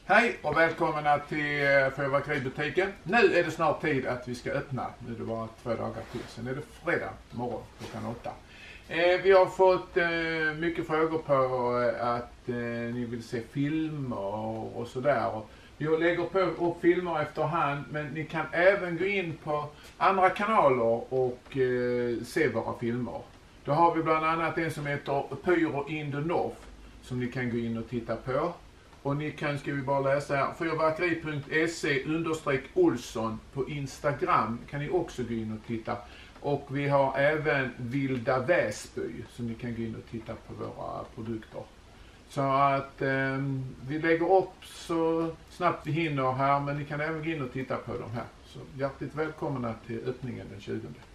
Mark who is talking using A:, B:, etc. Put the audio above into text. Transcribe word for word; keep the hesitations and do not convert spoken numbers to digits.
A: Hej och välkomna till fyrverkeributiken. Nu är det snart tid att vi ska öppna. Nu är det bara två dagar till. Sen är det fredag morgon klockan åtta. Eh, vi har fått eh, mycket frågor på att eh, ni vill se filmer och, och sådär. Vi lägger på upp filmer efterhand, men ni kan även gå in på andra kanaler och eh, se våra filmer. Då har vi bland annat en som heter Pyro in the North som ni kan gå in och titta på. Och ni kan, ska vi bara läsa här, fyrverkeri punkt se understreck Olsson på Instagram kan ni också gå in och titta. Och vi har även Vilda Väsby som ni kan gå in och titta på våra produkter. Så att eh, vi lägger upp så snabbt vi hinner här, men ni kan även gå in och titta på dem här. Så hjärtligt välkomna till öppningen den tjugonde.